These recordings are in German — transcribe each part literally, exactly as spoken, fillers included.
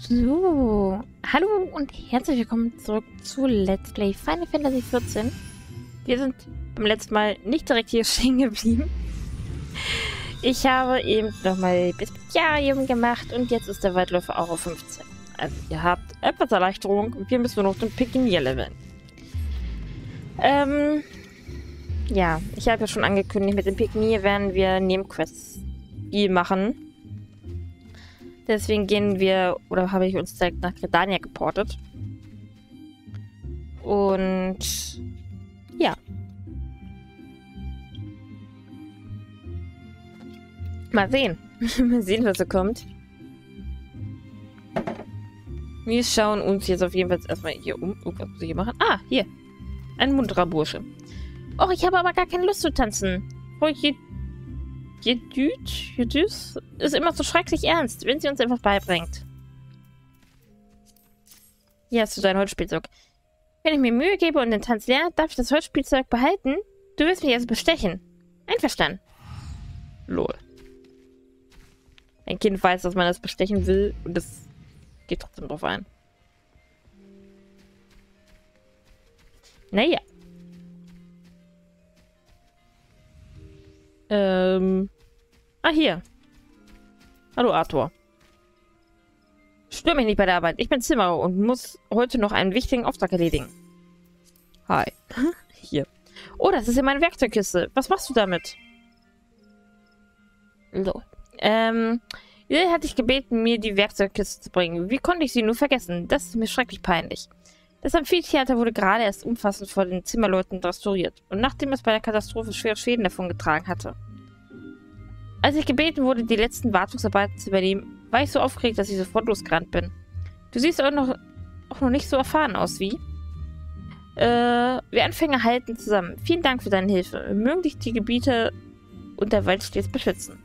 So, hallo und herzlich willkommen zurück zu Let's Play Final Fantasy vierzehn. Wir sind beim letzten Mal nicht direkt hier stehen geblieben. Ich habe eben nochmal Bestiarium gemacht und jetzt ist der Weitläufer auch auf fünfzehn. Also ihr habt etwas Erleichterung und wir müssen noch den Pikinier leveln. Ähm, ja, ich habe ja schon angekündigt, mit dem Pikinier werden wir Nebenquests viel machen. Deswegen gehen wir, oder habe ich uns direkt nach Gridania geportet. Und ja. Mal sehen. Mal sehen, was so kommt. Wir schauen uns jetzt auf jeden Fall erstmal hier um. Oh, was muss ich hier machen? Ah, hier. Ein munterer Bursche. Och, ich habe aber gar keine Lust zu tanzen. Oh, je Jedüt, Jedüs ist immer so schrecklich ernst, wenn sie uns einfach beibringt. Hier hast du dein Holzspielzeug. Wenn ich mir Mühe gebe und den Tanz lerne, darf ich das Holzspielzeug behalten? Du wirst mich also bestechen. Einverstanden. Lol. Ein Kind weiß, dass man das bestechen will und das geht trotzdem drauf ein. Naja. Ähm. Ah, hier. Hallo, Arthur. Stör mich nicht bei der Arbeit. Ich bin Zimmerer und muss heute noch einen wichtigen Auftrag erledigen. Hi. Hier. Oh, das ist ja meine Werkzeugkiste. Was machst du damit? So. Ähm. Lil hat dich gebeten, mir die Werkzeugkiste zu bringen. Wie konnte ich sie nur vergessen? Das ist mir schrecklich peinlich. Das Amphitheater wurde gerade erst umfassend vor den Zimmerleuten restauriert und nachdem es bei der Katastrophe schwere Schäden davongetragen hatte. Als ich gebeten wurde, die letzten Wartungsarbeiten zu übernehmen, war ich so aufgeregt, dass ich sofort losgerannt bin. Du siehst auch noch, auch noch nicht so erfahren aus wie. Äh, wir Anfänger halten zusammen. Vielen Dank für deine Hilfe. Mögen dich die Gebiete und der Wald stets beschützen.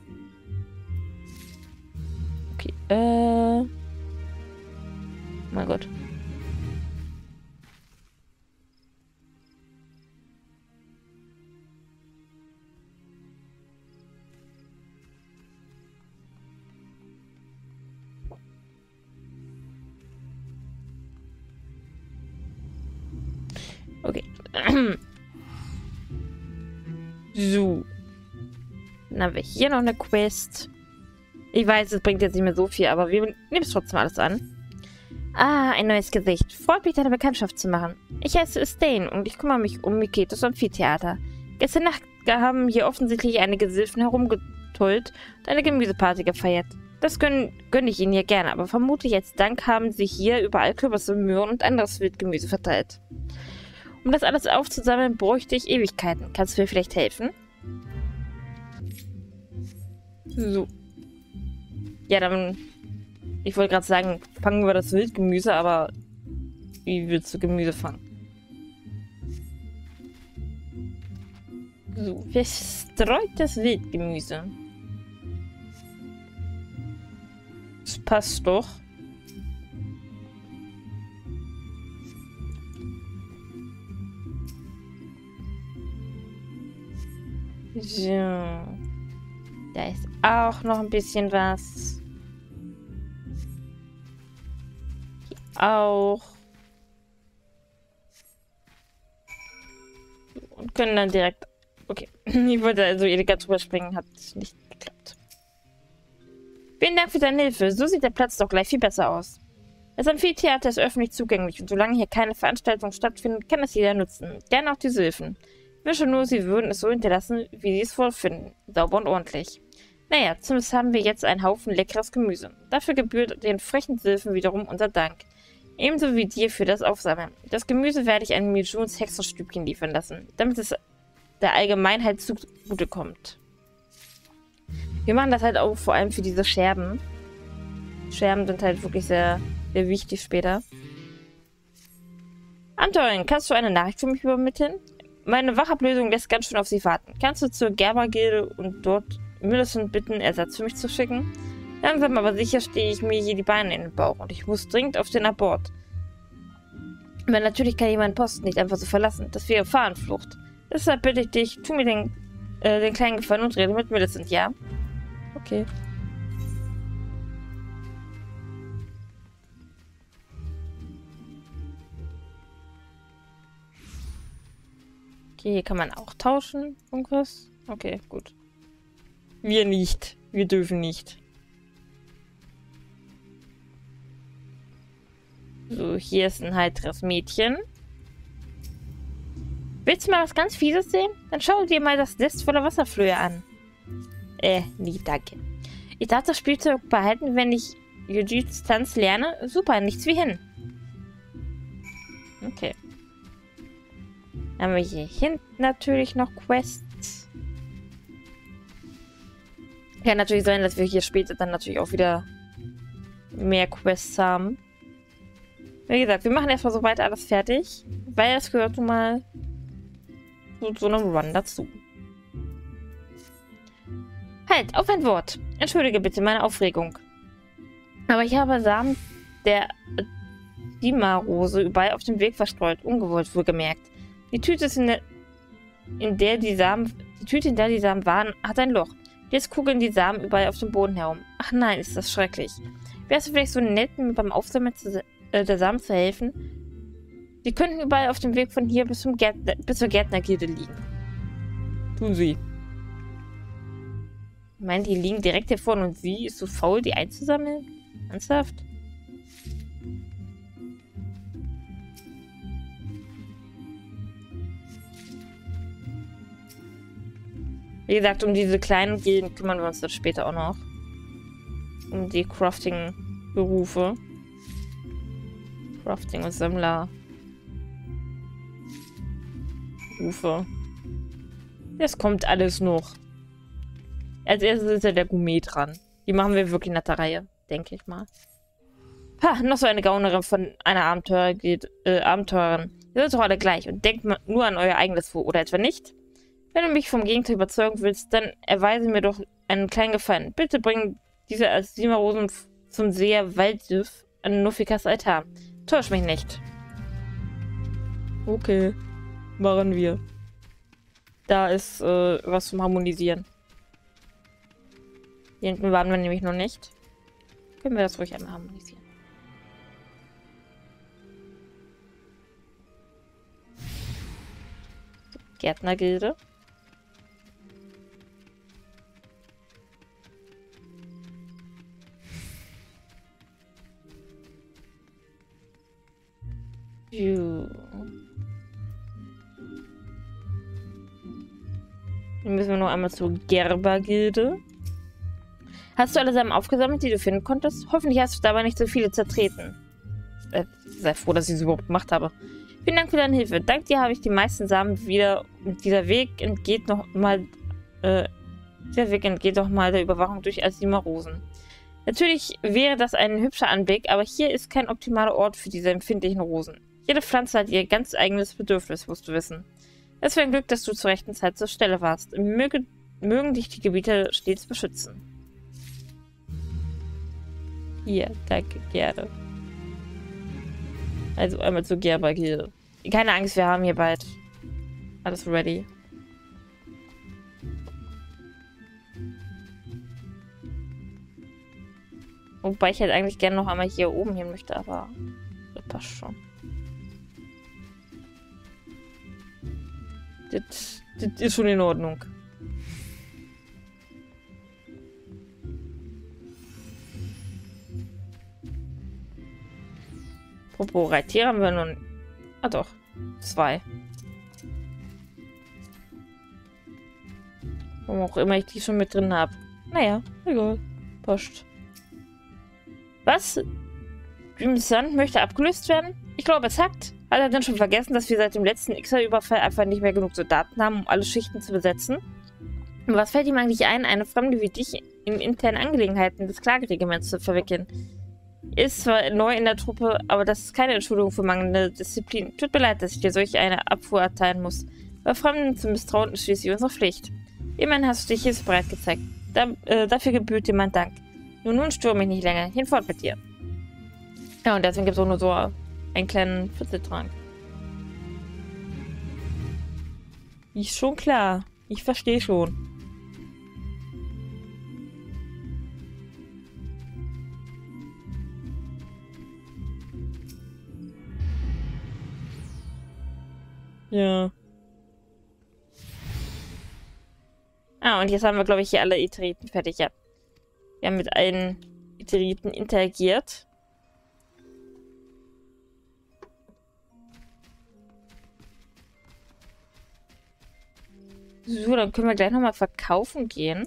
Okay, äh... mein Gott. Okay. So. Dann haben wir hier noch eine Quest. Ich weiß, es bringt jetzt nicht mehr so viel, aber wir nehmen es trotzdem alles an. Ah, ein neues Gesicht. Freut mich, deine Bekanntschaft zu machen. Ich heiße Stain und ich kümmere mich um Miketos Amphitheater. Gestern Nacht haben hier offensichtlich einige Silfen herumgetollt und eine Gemüseparty gefeiert. Das gönne gönn ich ihnen ja gerne, aber vermutlich als Dank haben sie hier überall Kürbisse, Möhren und anderes Wildgemüse verteilt. Um das alles aufzusammeln, bräuchte ich Ewigkeiten. Kannst du mir vielleicht helfen? So. Ja, dann... Ich wollte gerade sagen, fangen wir das Wildgemüse, aber... Wie willst du Gemüse fangen? So, verstreutes Wildgemüse. Das passt doch. So. Da ist auch noch ein bisschen was. Hier auch. Und können dann direkt... Okay. Ich wollte also elegant drüber springen, hat nicht geklappt. Vielen Dank für deine Hilfe. So sieht der Platz doch gleich viel besser aus. Das Amphitheater ist öffentlich zugänglich und solange hier keine Veranstaltung stattfindet, kann es jeder nutzen. Gerne auch die Silfen. Ich wünsche nur, sie würden es so hinterlassen, wie sie es vorfinden. Sauber und ordentlich. Naja, zumindest haben wir jetzt einen Haufen leckeres Gemüse. Dafür gebührt den frechen Silfen wiederum unser Dank. Ebenso wie dir für das Aufsammeln. Das Gemüse werde ich an Mijuns Hexenstübchen liefern lassen, damit es der Allgemeinheit zugutekommt. Wir machen das halt auch vor allem für diese Scherben. Scherben sind halt wirklich sehr, sehr wichtig später. Anton, kannst du eine Nachricht für mich übermitteln? Meine Wachablösung lässt ganz schön auf sie warten. Kannst du zur Gerber-Gilde und dort Millicent bitten, Ersatz für mich zu schicken? Langsam aber sicher stehe ich mir hier die Beine in den Bauch und ich muss dringend auf den Abort. Aber natürlich kann ich meinen Posten nicht einfach so verlassen. Das wäre Gefahrenflucht. Deshalb bitte ich dich, tu mir den, äh, den kleinen Gefallen und rede mit Millicent, ja? Okay. Okay, hier kann man auch tauschen. Irgendwas. Okay, gut. Wir nicht. Wir dürfen nicht. So, hier ist ein heiteres Mädchen. Willst du mal was ganz Fieses sehen? Dann schau dir mal das Nest voller Wasserflöhe an. Äh, nee, danke. Ich darf das Spielzeug behalten, wenn ich Yujits Tanz lerne. Super, nichts wie hin. Okay. Dann haben wir hier hinten natürlich noch Quests. Kann natürlich sein, dass wir hier später dann natürlich auch wieder mehr Quests haben. Wie gesagt, wir machen erstmal soweit alles fertig, weil das gehört nun mal zu so einem Run dazu. Halt, auf ein Wort. Entschuldige bitte meine Aufregung. Aber ich habe Samen der Dima-Rose überall auf dem Weg verstreut, ungewollt wohlgemerkt. Die Tüte, in der, in der die Samen, die Tüte, in der die Samen waren, hat ein Loch. Jetzt kugeln die Samen überall auf dem Boden herum. Ach nein, ist das schrecklich. Wärst du vielleicht so nett, mir beim Aufsammeln zu, äh, der Samen zu helfen? Sie könnten überall auf dem Weg von hier bis, zum Gärtner, bis zur Gärtnergilde liegen. Tun sie. Ich meine, die liegen direkt hier vorne und sie ist so faul, die einzusammeln? Ernsthaft? Wie gesagt, um diese kleinen Gilden kümmern wir uns dann später auch noch. Um die Crafting-Berufe. Crafting- und Sammler-Berufe. Das kommt alles noch. Als erstes ist ja der Gourmet dran. Die machen wir wirklich nach der Reihe, denke ich mal. Ha, noch so eine Gaunerin von einer Abenteurer geht, äh, Abenteurerin. Ihr seid doch alle gleich und denkt mal nur an euer eigenes Wohl, oder etwa nicht? Wenn du mich vom Gegenteil überzeugen willst, dann erweise mir doch einen kleinen Gefallen. Bitte bring diese Dima-Rosen zum Seher Waldif an Nufikas Altar. Täusch mich nicht. Okay, machen wir. Da ist äh, was zum Harmonisieren. Hier hinten waren wir nämlich noch nicht. Können wir das ruhig einmal harmonisieren. So, Gärtnergilde. Juh. Dann müssen wir noch einmal zur Gerbergilde. Hast du alle Samen aufgesammelt, die du finden konntest? Hoffentlich hast du dabei nicht so viele zertreten. Äh, sei froh, dass ich es überhaupt gemacht habe. Vielen Dank für deine Hilfe. Dank dir habe ich die meisten Samen wieder. Und dieser Weg entgeht noch mal. Äh, dieser Weg entgeht doch mal der Überwachung durch Dima-Rosen. Natürlich wäre das ein hübscher Anblick, aber hier ist kein optimaler Ort für diese empfindlichen Rosen. Jede Pflanze hat ihr ganz eigenes Bedürfnis, musst du wissen. Es war ein Glück, dass du zur rechten Zeit zur Stelle warst. Möge, mögen dich die Gebiete stets beschützen. Hier, danke, gerne. Also einmal zur Gerbergilde. Keine Angst, wir haben hier bald alles ready. Wobei ich halt eigentlich gerne noch einmal hier oben hin möchte, aber das passt schon. Das, das ist schon in Ordnung. Apropos Reittiere haben wir nun... Ah doch, zwei. Warum auch immer ich die schon mit drin habe. Naja, egal. Passt. Was? Dream Sun möchte abgelöst werden? Ich glaube, es hackt. Hat er denn schon vergessen, dass wir seit dem letzten Ixer-Überfall einfach nicht mehr genug Soldaten haben, um alle Schichten zu besetzen? Und was fällt ihm eigentlich ein, eine Fremde wie dich in internen Angelegenheiten des Klageregiments zu verwickeln? Ist zwar neu in der Truppe, aber das ist keine Entschuldigung für mangelnde Disziplin. Tut mir leid, dass ich dir solch eine Abfuhr erteilen muss. Bei Fremden zu misstrauen ist schließlich unsere Pflicht. Immerhin hast du dich hier bereit gezeigt. Da, äh, dafür gebührt dir mein Dank. Nur nun störe mich nicht länger. Hinfort mit dir. Ja, und deswegen gibt es auch nur so einen kleinen Vierteltrank. Ist schon klar. Ich verstehe schon. Ja. Ah, und jetzt haben wir, glaube ich, hier alle Iteriten fertig, ja. Wir haben mit allen Iteriten interagiert. So, dann können wir gleich nochmal verkaufen gehen.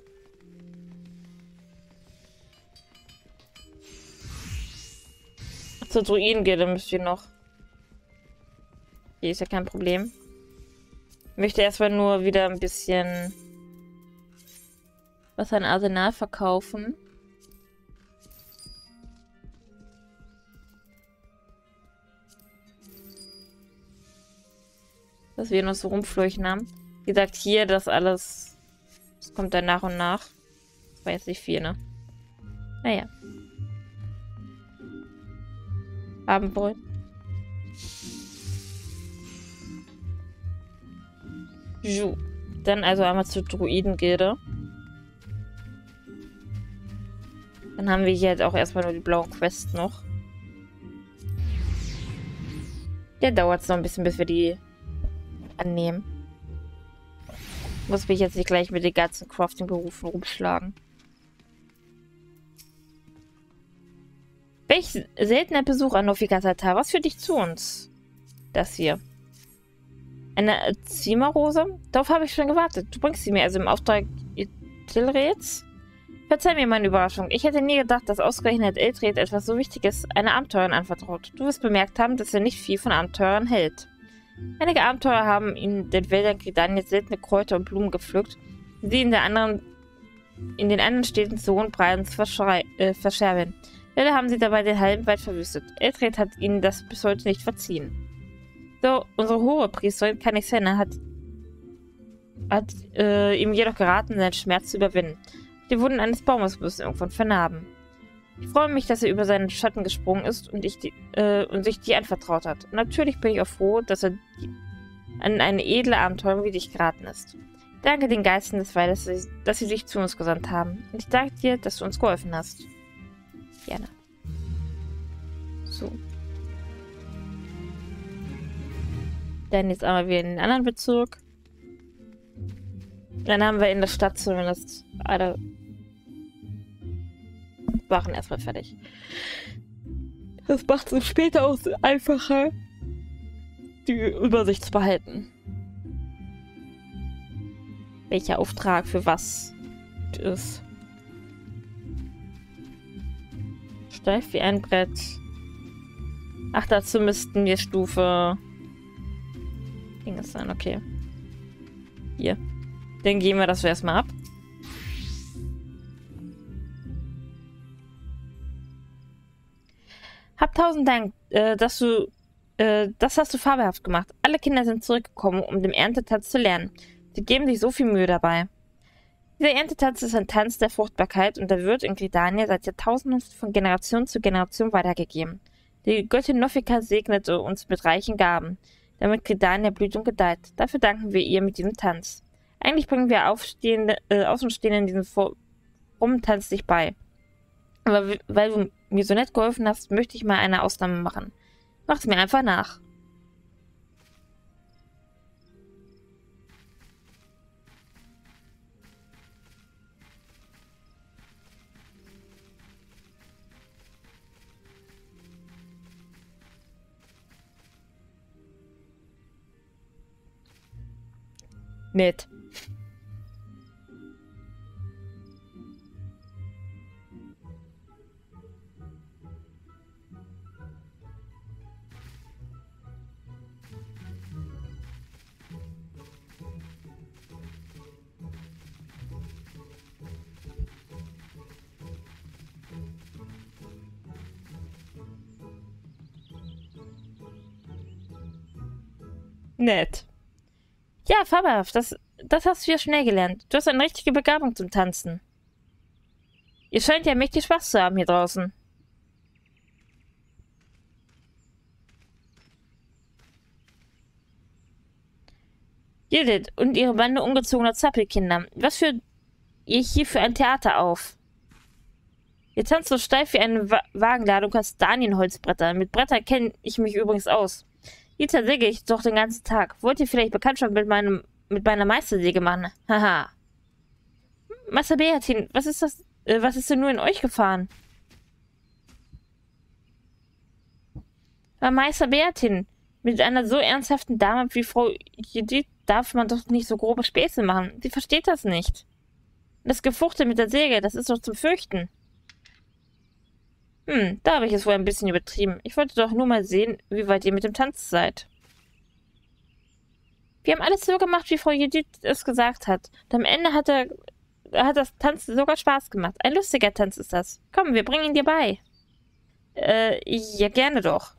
Zur Druidengilde müsst ihr noch. Hier ist ja kein Problem. Ich möchte erstmal nur wieder ein bisschen was an Arsenal verkaufen. Was wir noch so rumfleuchen haben. Wie gesagt, hier das alles, das kommt dann nach und nach. Das war jetzt nicht viel, ne? Naja. Abendbrot. So. Dann also einmal zur Druidengilde. Dann haben wir hier jetzt auch erstmal nur die blauen Quests noch. Der dauert es noch ein bisschen, bis wir die annehmen. Muss mich jetzt nicht gleich mit den ganzen Crafting-Berufen rumschlagen. Welch seltener Besuch an Novigrad-Altar. Was führt dich zu uns? Das hier. Eine Zimmerrose? Darauf habe ich schon gewartet. Du bringst sie mir also im Auftrag Tilreds? Verzeih mir meine Überraschung. Ich hätte nie gedacht, dass ausgerechnet Eltred etwas so Wichtiges einer Abenteurerin anvertraut. Du wirst bemerkt haben, dass er nicht viel von Abenteurern hält. Einige Abenteurer haben in den Wäldern Gridaniens seltene Kräuter und Blumen gepflückt, die sie in, der anderen, in den anderen Städten zu hohen Preisen äh, verscherben. Leider haben sie dabei den halben Wald verwüstet. Eltred hat ihnen das bis heute nicht verziehen. So, unsere hohe Priesterin Kanixena hat, hat äh, ihm jedoch geraten, seinen Schmerz zu überwinden. Die Wunden eines Baumes müssen irgendwann vernarben. Ich freue mich, dass er über seinen Schatten gesprungen ist und, ich die, äh, und sich dir anvertraut hat. Und natürlich bin ich auch froh, dass er die, an eine edle Abenteuer wie dich geraten ist. Danke den Geistern des Waldes, dass sie sich zu uns gesandt haben. Und ich danke dir, dass du uns geholfen hast. Gerne. So. Dann jetzt einmal wieder in den anderen Bezirk. Dann haben wir in der Stadt zumindest alle Wachen erstmal fertig. Das macht es später auch einfacher, die Übersicht zu behalten. Welcher Auftrag für was ist. Steif wie ein Brett. Ach, dazu müssten wir Stufe Dinges sein, okay. Hier. Dann gehen wir das erstmal ab. Hab tausend Dank, äh, dass du, äh, das hast du fabelhaft gemacht. Alle Kinder sind zurückgekommen, um den Erntetanz zu lernen. Sie geben sich so viel Mühe dabei. Dieser Erntetanz ist ein Tanz der Fruchtbarkeit und der wird in Gridania seit Jahrtausenden von Generation zu Generation weitergegeben. Die Göttin Nofika segnete uns mit reichen Gaben, damit Gridania blüht und gedeiht. Dafür danken wir ihr mit diesem Tanz. Eigentlich bringen wir Aufstehende, äh, Außenstehenden diesen frommen Tanz nicht bei. Aber weil du mir so nett geholfen hast, möchte ich mal eine Ausnahme machen. Mach's mir einfach nach. Nett. Nett. Ja, fabelhaft. Das, das hast du ja schnell gelernt. Du hast eine richtige Begabung zum Tanzen. Ihr scheint ja mächtig Spaß zu haben hier draußen. Judith und ihre Bande ungezogener Zappelkinder. Was führt ihr hier für ein Theater auf? Ihr tanzt so steif wie eine Wa Wagenladung Kastanienholzbretter. Mit Brettern kenne ich mich übrigens aus. Die zersäge ich doch den ganzen Tag. Wollt ihr vielleicht Bekanntschaft mit meinem mit meiner Meistersäge machen? Haha. Meister Beatin, was ist das? Äh, was ist denn nur in euch gefahren? Aber Meister Beatin, mit einer so ernsthaften Dame wie Frau Judith darf man doch nicht so grobe Späße machen. Sie versteht das nicht. Das Gefuchte mit der Säge, das ist doch zum Fürchten. Hm, da habe ich es wohl ein bisschen übertrieben. Ich wollte doch nur mal sehen, wie weit ihr mit dem Tanz seid. Wir haben alles so gemacht, wie Frau Judith es gesagt hat. Und am Ende hat, er, hat das Tanzen sogar Spaß gemacht. Ein lustiger Tanz ist das. Komm, wir bringen ihn dir bei. Äh, ja, gerne doch.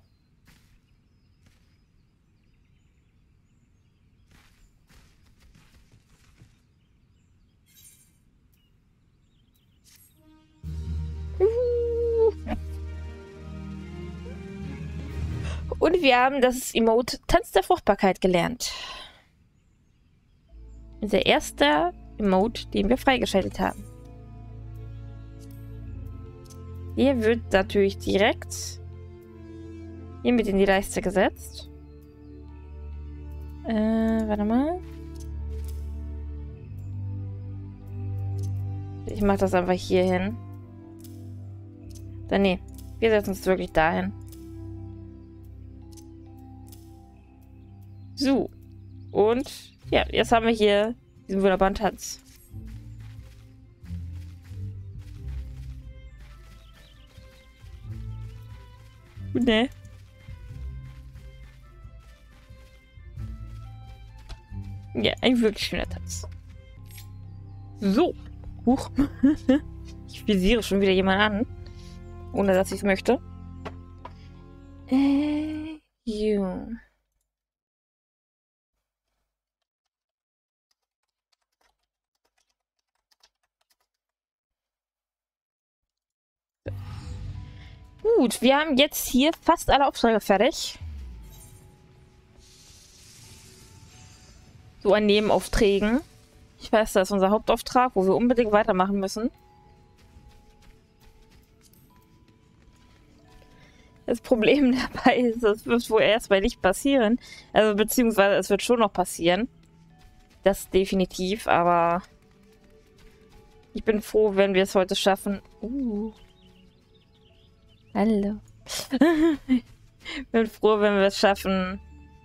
Und wir haben das Emote Tanz der Fruchtbarkeit gelernt. Unser erster Emote, den wir freigeschaltet haben. Hier wird natürlich direkt hier mit in die Leiste gesetzt. Äh, warte mal. Ich mache das einfach hier hin. Dann nee, wir setzen uns wirklich dahin. So. Und ja, jetzt haben wir hier diesen wunderbaren Tanz. Ne? Ja, ein wirklich schöner Tanz. So. Huch. Ich visiere schon wieder jemanden an. Ohne dass ich es möchte. Äh, jo. Gut, wir haben jetzt hier fast alle Aufträge fertig. So an Nebenaufträgen. Ich weiß, das ist unser Hauptauftrag, wo wir unbedingt weitermachen müssen. Das Problem dabei ist, das wird wohl erstmal nicht passieren. Also beziehungsweise es wird schon noch passieren. Das definitiv, aber ich bin froh, wenn wir es heute schaffen. Uh. Hallo. Ich bin froh, wenn wir es schaffen,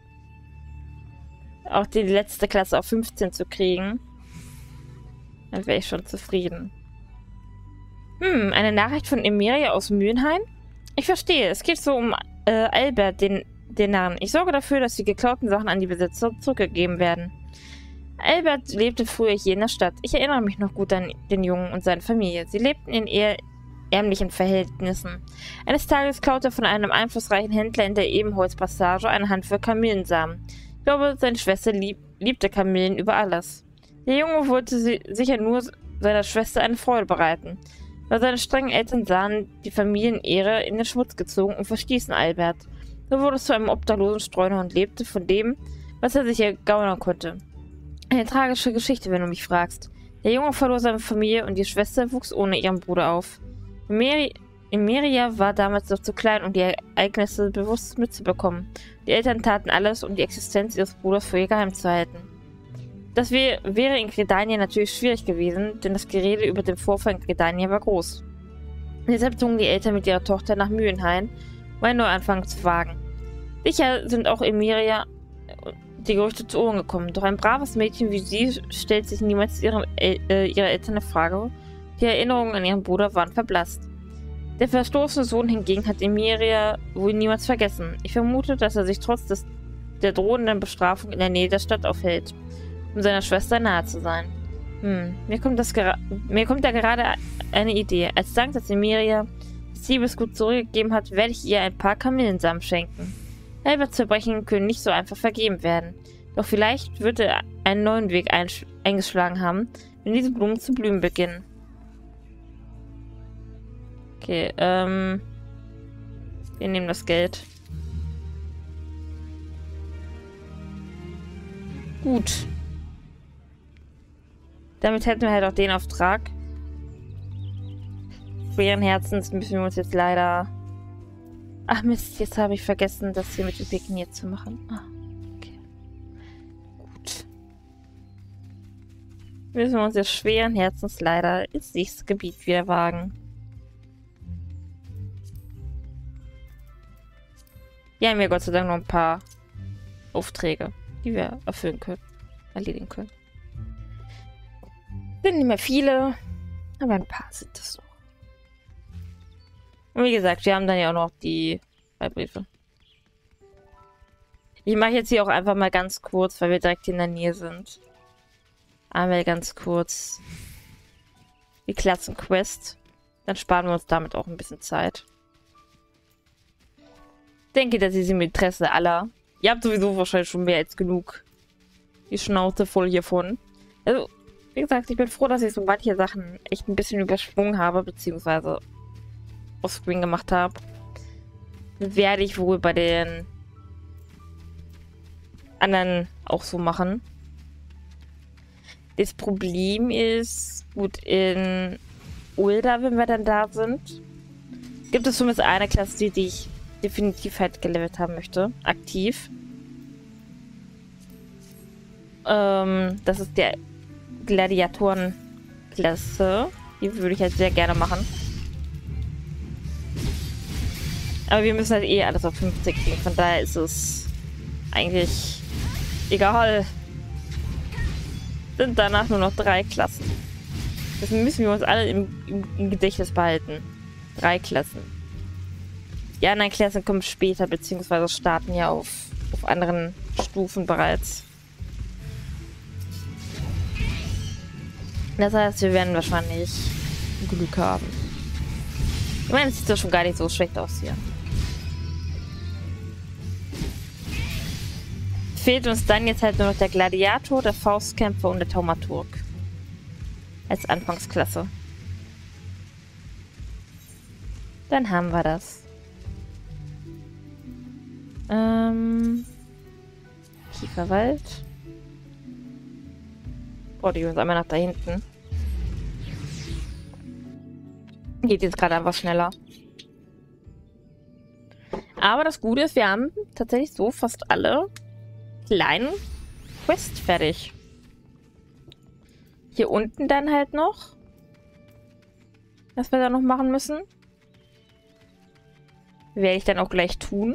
auch die letzte Klasse auf fünfzehn zu kriegen. Dann wäre ich schon zufrieden. Hm, eine Nachricht von Emeria aus Mühlenhain? Ich verstehe, es geht so um äh, Albert, den, den Narren. Ich sorge dafür, dass die geklauten Sachen an die Besitzer zurückgegeben werden. Albert lebte früher hier in der Stadt. Ich erinnere mich noch gut an den Jungen und seine Familie. Sie lebten in eher ärmlichen Verhältnissen. Eines Tages klaute er von einem einflussreichen Händler in der Ebenholzpassage eine Handvoll Kamillensamen. Ich glaube, seine Schwester lieb liebte Kamillen über alles. Der Junge wollte sie sicher nur seiner Schwester eine Freude bereiten. Aber seine strengen Eltern sahen die Familienehre in den Schmutz gezogen und verstießen Albert. So wurde es zu einem obdachlosen Streuner und lebte von dem, was er sich ergaunern konnte. Eine tragische Geschichte, wenn du mich fragst. Der Junge verlor seine Familie und die Schwester wuchs ohne ihren Bruder auf. Emeri Emeria war damals noch zu klein, um die Ereignisse bewusst mitzubekommen. Die Eltern taten alles, um die Existenz ihres Bruders vor ihr geheim zu halten. Das wär, wäre in Gridania natürlich schwierig gewesen, denn das Gerede über den Vorfall in Gridania war groß. Deshalb zogen die Eltern mit ihrer Tochter nach Mühlenhain, um einen Neuanfang zu wagen. Sicher sind auch Emeria die Gerüchte zu Ohren gekommen, doch ein braves Mädchen wie sie stellt sich niemals ihrem El äh, ihrer Eltern eine Frage. Die Erinnerungen an ihren Bruder waren verblasst. Der verstoßene Sohn hingegen hat Emeria wohl niemals vergessen. Ich vermute, dass er sich trotz des, der drohenden Bestrafung in der Nähe der Stadt aufhält, um seiner Schwester nahe zu sein. Hm, mir kommt, das mir kommt da gerade eine Idee. Als Dank, dass Emeria das Liebesgut zurückgegeben hat, werde ich ihr ein paar Kamillensamen schenken. Alberts Verbrechen können nicht so einfach vergeben werden. Doch vielleicht wird er einen neuen Weg eingeschlagen haben, wenn diese Blumen zu blühen beginnen. Okay, ähm... wir nehmen das Geld. Gut. Damit hätten wir halt auch den Auftrag. Schweren Herzens müssen wir uns jetzt leider... Ach Mist, jetzt habe ich vergessen, das hier mit dem Piknier zu machen. Ah, okay. Gut. müssen wir uns jetzt schweren Herzens leider ins nächste Gebiet wieder wagen. Hier haben wir Gott sei Dank noch ein paar Aufträge, die wir erfüllen können, erledigen können. Sind nicht mehr viele, aber ein paar sind es noch. Und wie gesagt, wir haben dann ja auch noch die Freibriefe. Ich mache jetzt hier auch einfach mal ganz kurz, weil wir direkt in der Nähe sind. Einmal ganz kurz die Klassenquest. Dann sparen wir uns damit auch ein bisschen Zeit. Ich denke, das ist im Interesse aller. Ihr habt sowieso wahrscheinlich schon mehr als genug die Schnauze voll hiervon. Also, wie gesagt, ich bin froh, dass ich so manche Sachen echt ein bisschen übersprungen habe, beziehungsweise offscreen gemacht habe. Das werde ich wohl bei den anderen auch so machen. Das Problem ist, gut, in Ul'dah, wenn wir dann da sind, gibt es zumindest eine Klasse, die, die ich definitiv halt gelevelt haben möchte. Aktiv. Ähm, das ist der Gladiatoren-Klasse. Die würde ich halt sehr gerne machen. Aber wir müssen halt eh alles auf fünfzig kriegen. Von daher ist es eigentlich egal. Sind danach nur noch drei Klassen. Das müssen wir uns alle im, im, im Gedächtnis behalten. Drei Klassen. Die anderen Klassen kommen später, beziehungsweise starten ja auf, auf anderen Stufen bereits. Das heißt, wir werden wahrscheinlich Glück haben. Ich meine, es sieht doch schon gar nicht so schlecht aus hier. Fehlt uns dann jetzt halt nur noch der Gladiator, der Faustkämpfer und der Thaumaturg. Als Anfangsklasse. Dann haben wir das. Ähm. Kieferwald. Oh, die uns einmal nach da hinten. Geht jetzt gerade einfach schneller. Aber das Gute ist, wir haben tatsächlich so fast alle kleinen Quests fertig. Hier unten dann halt noch. Was wir da noch machen müssen. Werde ich dann auch gleich tun.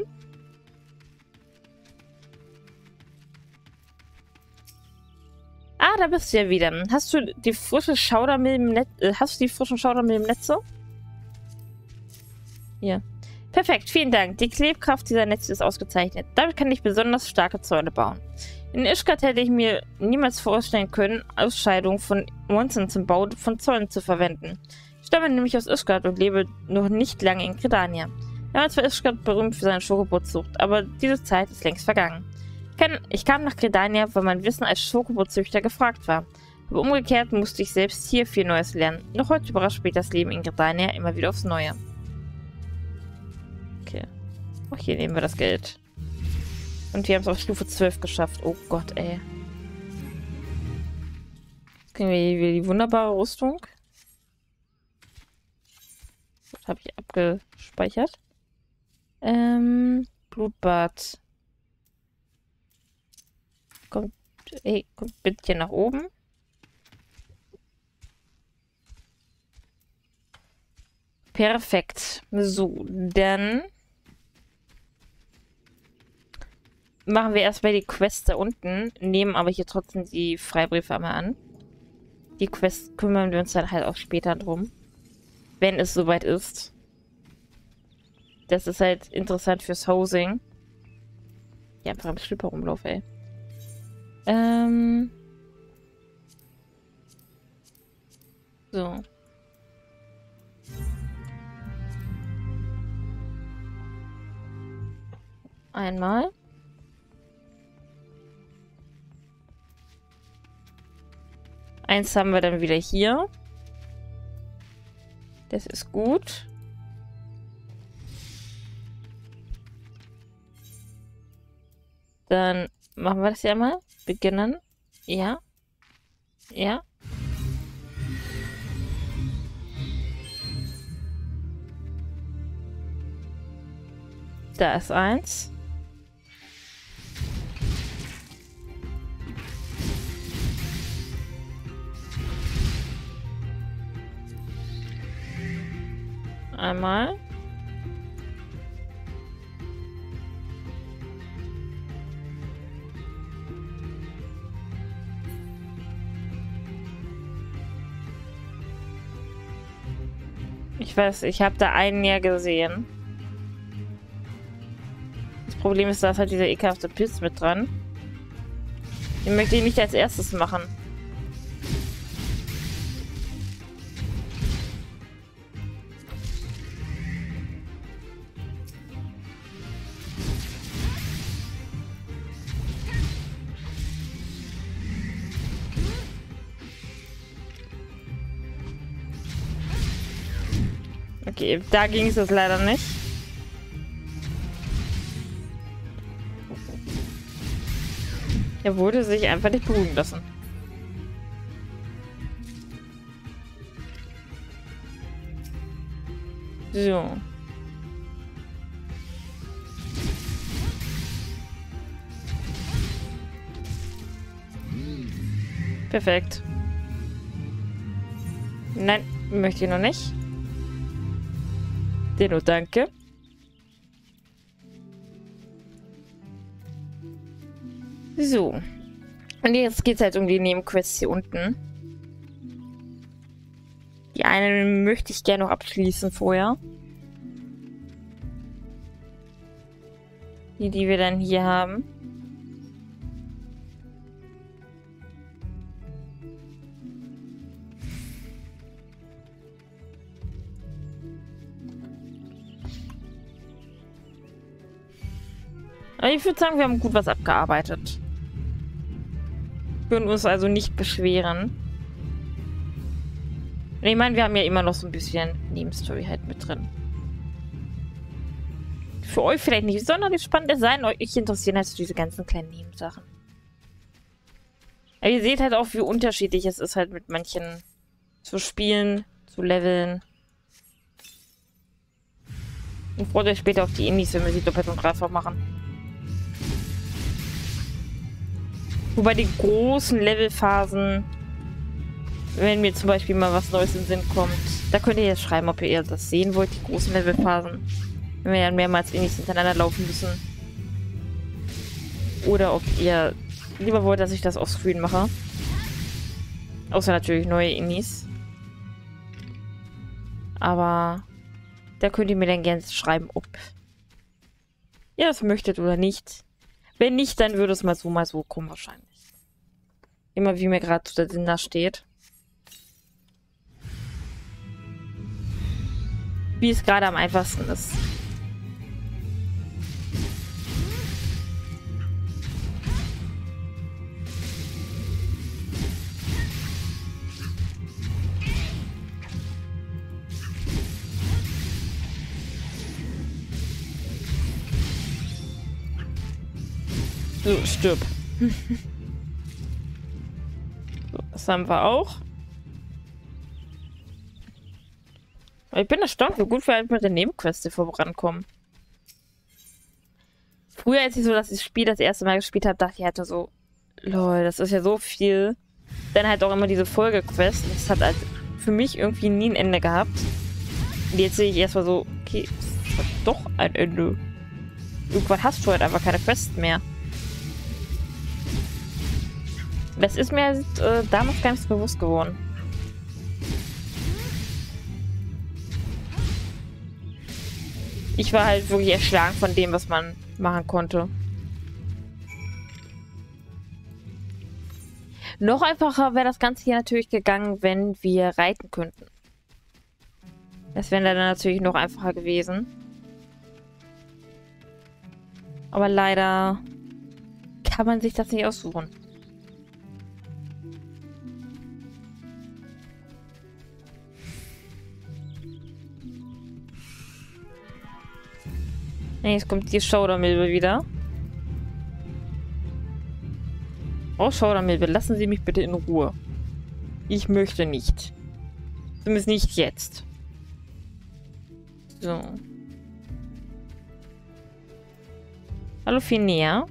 Ah, da bist du ja wieder. Hast du die frische Schaudermehl im Netz? Äh, hast du die frischen Schaudermehl im Netze? Hier. Perfekt, vielen Dank. Die Klebkraft dieser Netze ist ausgezeichnet. Damit kann ich besonders starke Zäune bauen. In Ishgard hätte ich mir niemals vorstellen können, Ausscheidungen von Monstern zum Bau von Zäunen zu verwenden. Ich stamme nämlich aus Ishgard und lebe noch nicht lange in Gridania. Damals war Ishgard berühmt für seine Schokobo-Zucht, aber diese Zeit ist längst vergangen. Ich kam nach Gridania, weil mein Wissen als Schokobo-Züchter gefragt war. Aber umgekehrt musste ich selbst hier viel Neues lernen. Noch heute überrascht mich das Leben in Gridania immer wieder aufs Neue. Okay. Auch hier nehmen wir das Geld. Und wir haben es auf Stufe zwölf geschafft. Oh Gott, ey. Jetzt kriegen wir hier wieder die wunderbare Rüstung. Das habe ich abgespeichert. Ähm, Blutbad. Kommt, ey, kommt bitte hier nach oben. Perfekt. So, dann machen wir erstmal die Quest da unten, nehmen aber hier trotzdem die Freibriefe einmal an. Die Quest kümmern wir uns dann halt auch später drum, wenn es soweit ist. Das ist halt interessant fürs Housing. Ja, einfach im Schlüpper rumlaufen, ey. Ähm. So. Einmal. Eins haben wir dann wieder hier. Das ist gut. Dann machen wir das ja mal. Beginnen. Ja. Ja. Da ist eins. einmal. Ich weiß, ich habe da einen ja gesehen. Das Problem ist, da ist halt dieser ekelhafte Pilz mit dran. Den möchte ich nicht als erstes machen. Okay, da ging es jetzt leider nicht. Er wurde sich einfach nicht beruhigen lassen. So. Perfekt. Nein, möchte ich noch nicht. Denno, danke. So. Und jetzt geht es halt um die Nebenquests hier unten. Die eine möchte ich gerne noch abschließen vorher. Die, die wir dann hier haben. Aber ich würde sagen, wir haben gut was abgearbeitet. Wir können uns also nicht beschweren. Und ich meine, wir haben ja immer noch so ein bisschen Nebenstory halt mit drin. Für euch vielleicht nicht sonderlich spannend, es sei denn, euch interessieren halt so diese ganzen kleinen Nebensachen. Aber ihr seht halt auch, wie unterschiedlich es ist, halt mit manchen zu spielen, zu leveln. Und freut euch später auf die Indies, wenn wir sie doppelt und dreifach machen. Wobei die großen Levelphasen, wenn mir zum Beispiel mal was Neues in den Sinn kommt, da könnt ihr jetzt schreiben, ob ihr das sehen wollt, die großen Levelphasen. Wenn wir dann mehrmals Indies hintereinander laufen müssen. Oder ob ihr lieber wollt, dass ich das offscreen mache. Außer natürlich neue Indies. Aber da könnt ihr mir dann gerne schreiben, ob ihr das möchtet oder nicht. Wenn nicht, dann würde es mal so, mal so kommen wahrscheinlich. Immer wie mir gerade der Sinn da steht. Wie es gerade am einfachsten ist. So, stirb. So, das haben wir auch. Ich bin erstaunt, wie gut wir halt mit der Nebenqueste vorankommen. Früher, als ich so das Spiel das erste Mal gespielt habe, dachte ich halt so, lol, das ist ja so viel. Dann halt auch immer diese Folgequest. Das hat halt für mich irgendwie nie ein Ende gehabt. Und jetzt sehe ich erstmal so, okay, es hat doch ein Ende. Irgendwann hast du halt einfach keine Quest mehr. Das ist mir halt, äh, damals gar nicht so bewusst geworden. Ich war halt wirklich erschlagen von dem, was man machen konnte. Noch einfacher wäre das Ganze hier natürlich gegangen, wenn wir reiten könnten. Das wäre dann natürlich noch einfacher gewesen. Aber leider kann man sich das nicht aussuchen. Jetzt kommt die Schaudermilbe wieder. Oh, Schaudermilbe, lassen Sie mich bitte in Ruhe. Ich möchte nicht. Zumindest nicht jetzt. So. Hallo, Finea.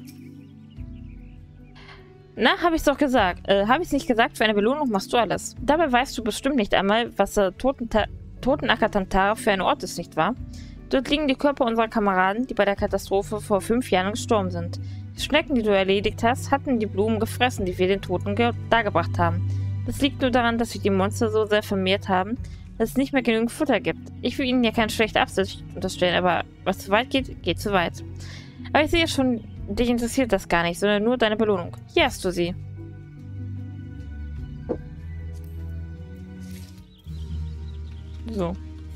Na, habe ich's doch gesagt. Äh, habe ich's nicht gesagt? Für eine Belohnung machst du alles. Dabei weißt du bestimmt nicht einmal, was der Totenta Totenacker Tantara für ein Ort ist, nicht wahr? Dort liegen die Körper unserer Kameraden, die bei der Katastrophe vor fünf Jahren gestorben sind. Die Schnecken, die du erledigt hast, hatten die Blumen gefressen, die wir den Toten dargebracht haben. Das liegt nur daran, dass sich die Monster so sehr vermehrt haben, dass es nicht mehr genügend Futter gibt. Ich will ihnen ja keine schlechte Absicht unterstellen, aber was zu weit geht, geht zu weit. Aber ich sehe schon, dich interessiert das gar nicht, sondern nur deine Belohnung. Hier hast du sie. So.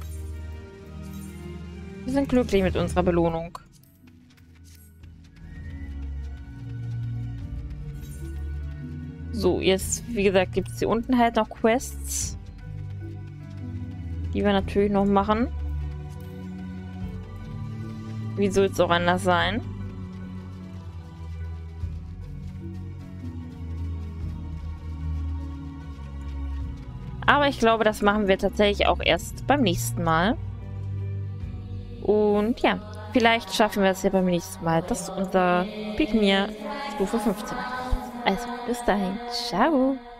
Wir sind glücklich mit unserer Belohnung. So, jetzt, wie gesagt, gibt es hier unten halt noch Quests. Die wir natürlich noch machen. Wie soll es auch anders sein? Aber ich glaube, das machen wir tatsächlich auch erst beim nächsten Mal. Und ja, vielleicht schaffen wir es ja beim nächsten Mal, dass unser Pikmir Stufe fünfzehn hat. Also, bis dahin. Ciao.